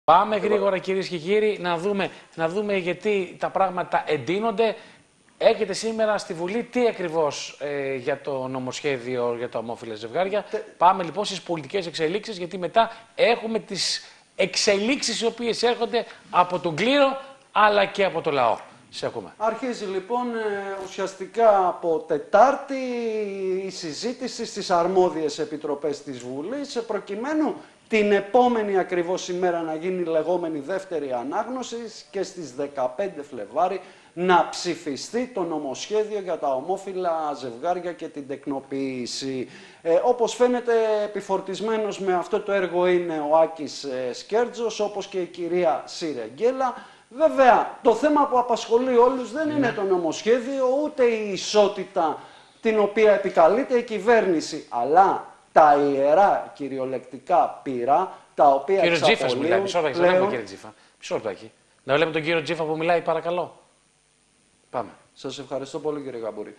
Πάμε γρήγορα, κυρίες και κύριοι, να δούμε γιατί τα πράγματα εντείνονται. Έχετε σήμερα στη Βουλή τι ακριβώς για το νομοσχέδιο για τα ομόφυλα ζευγάρια. Πάμε λοιπόν στις πολιτικές εξελίξεις, γιατί μετά έχουμε τις εξελίξεις οι οποίες έρχονται από τον κλήρο αλλά και από το λαό. Σε ακούμε. Αρχίζει λοιπόν ουσιαστικά από Τετάρτη η συζήτηση στις αρμόδιες επιτροπές της Βουλής, προκειμένου την επόμενη ακριβώς ημέρα να γίνει η λεγόμενη δεύτερη ανάγνωση και στις 15 Φλεβάρι να ψηφιστεί το νομοσχέδιο για τα ομόφυλα ζευγάρια και την τεκνοποίηση. Όπως φαίνεται, επιφορτισμένος με αυτό το έργο είναι ο Άκης Σκέρτζος, όπως και η κυρία Σιρεγγέλα. Βέβαια, το θέμα που απασχολεί όλους δεν είναι το νομοσχέδιο, ούτε η ισότητα την οποία επικαλείται η κυβέρνηση, αλλά τα ιερά κυριολεκτικά πυρά, τα οποία κύριο Τζίφας μιλάει, μισό λεπτό, πλέον... κύριε Τζίφα. Μισό λεπτό. Να βλέπουμε τον κύριο Τζίφα που μιλάει, παρακαλώ. Πάμε. Σας ευχαριστώ πολύ, κύριε Γαμπούρη.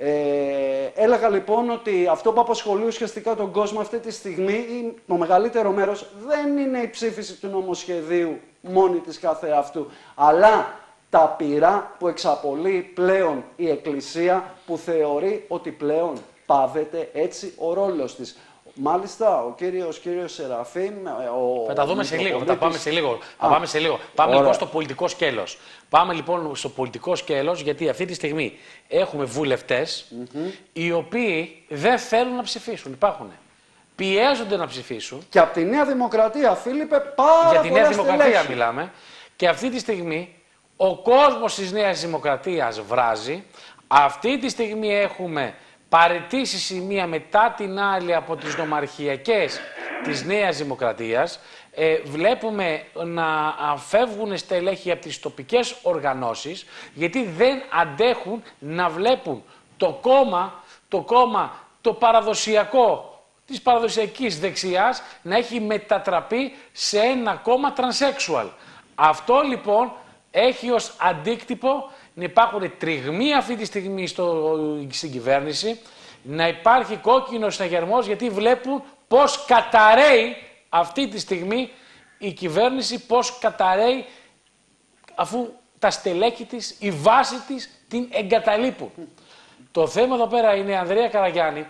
Έλεγα λοιπόν ότι αυτό που απασχολεί ουσιαστικά τον κόσμο αυτή τη στιγμή, το μεγαλύτερο μέρος, δεν είναι η ψήφιση του νομοσχεδίου μόνη της κάθε αυτού, αλλά τα πυρά που εξαπολύει πλέον η Εκκλησία, που θεωρεί ότι πλέον πάβεται έτσι ο ρόλος της. Μάλιστα, ο κύριος Σεραφείμ... Θα τα δούμε σε λίγο, θα πάμε σε λίγο. Πάμε λοιπόν στο πολιτικό σκέλος. Πάμε λοιπόν στο πολιτικό σκέλος, γιατί αυτή τη στιγμή έχουμε βουλευτές οι οποίοι δεν θέλουν να ψηφίσουν. Υπάρχουν. Πιέζονται να ψηφίσουν. Και από τη Νέα Δημοκρατία, Φίλιππε, πάρα για τη Νέα Δημοκρατία στελέχη μιλάμε. Και αυτή τη στιγμή ο κόσμος της Νέας Δημοκρατίας βράζει. Αυτή τη στιγμή έχουμε παραιτήσεις η μία μετά την άλλη από τις νομαρχιακές της Νέας Δημοκρατίας. Βλέπουμε να φεύγουν στελέχη από τις τοπικές οργανώσεις, γιατί δεν αντέχουν να βλέπουν το κόμμα το παραδοσιακό της παραδοσιακής δεξιάς να έχει μετατραπεί σε ένα κόμμα τρανσέξουαλ. Αυτό λοιπόν έχει ως αντίκτυπο να υπάρχουν τριγμοί αυτή τη στιγμή στην κυβέρνηση, να υπάρχει κόκκινος συναγερμός, γιατί βλέπουν πώς καταραίει αυτή τη στιγμή η κυβέρνηση, πώς καταραίει αφού τα στελέχη της, η βάση της την εγκαταλείπουν. Το θέμα εδώ πέρα είναι, Ανδρέα Καραγιάννη,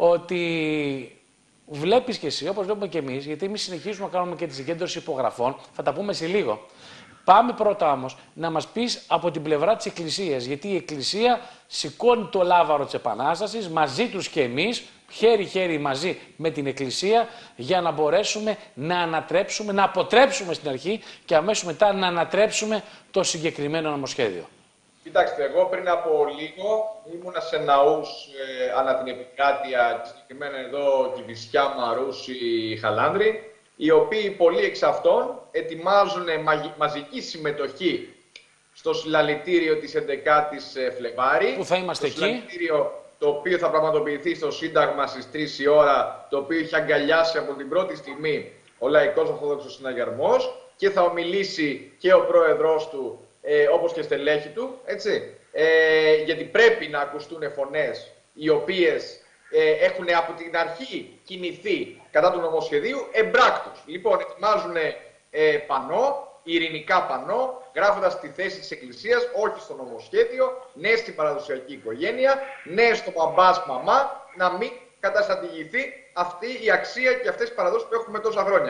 ότι βλέπεις και εσύ, όπως βλέπουμε και εμείς, γιατί εμείς συνεχίζουμε να κάνουμε και τη συγκέντρωση υπογραφών, θα τα πούμε σε λίγο. Πάμε πρώτα όμως να μας πεις από την πλευρά της Εκκλησίας, γιατί η Εκκλησία σηκώνει το λάβαρο της Επανάστασης, μαζί τους και εμείς, χέρι-χέρι μαζί με την Εκκλησία, για να μπορέσουμε να ανατρέψουμε, να αποτρέψουμε στην αρχή και αμέσως μετά να ανατρέψουμε το συγκεκριμένο νομοσχέδιο. Κοιτάξτε, εγώ πριν από λίγο ήμουνα σε ναούς ανά την επικράτεια, συγκεκριμένα εδώ Κηφισιά, Μαρούσι, Χαλάνδρη, οι οποίοι πολλοί εξ αυτών ετοιμάζουν μαζική συμμετοχή στο συλλαλητήριο της 11ης Φλεβάρη. Πού θα είμαστε εκεί? Συλλαλητήριο το οποίο θα πραγματοποιηθεί στο Σύνταγμα στις 3 η ώρα, το οποίο έχει αγκαλιάσει από την πρώτη στιγμή ο Λαϊκός Ορθόδοξος Συναγερμός, και θα ομιλήσει και ο πρόεδρος του, όπως και στελέχη του, έτσι. Γιατί πρέπει να ακουστούν φωνές οι οποίες έχουν από την αρχή κινηθεί κατά του νομοσχεδίου εμπράκτους. Λοιπόν, ετοιμάζουν πανό, ειρηνικά πανό, γράφοντας τη θέση της Εκκλησίας, όχι στο νομοσχέδιο, ναι στην παραδοσιακή οικογένεια, ναι στο μπαμπάς, μαμά, να μην καταστατηγηθεί αυτή η αξία και αυτές οι παραδόσεις που έχουμε τόσα χρόνια.